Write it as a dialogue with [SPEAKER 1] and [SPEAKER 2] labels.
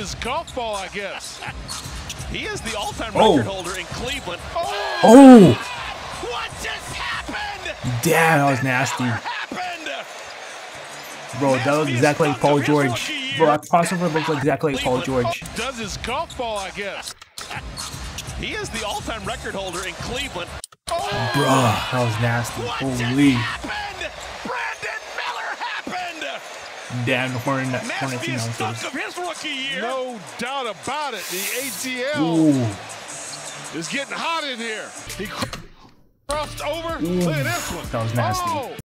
[SPEAKER 1] his golf ball, I guess. He is the all-time record holder in Cleveland.
[SPEAKER 2] Oh!
[SPEAKER 1] What just happened?
[SPEAKER 2] Damn, that was nasty. Bro, that was exactly like Paul George. Bro, that crossover looked exactly like Paul George.
[SPEAKER 1] Does his golf ball, I guess. He is the all-time record holder in Cleveland.
[SPEAKER 2] Bro, that was nasty. Holy. Damn, the Hornets announcers.
[SPEAKER 1] Of his rookie year.
[SPEAKER 3] No doubt about it. The ATL is getting hot in here. He crossed over. Look at this one.
[SPEAKER 2] That was nasty.
[SPEAKER 3] Oh.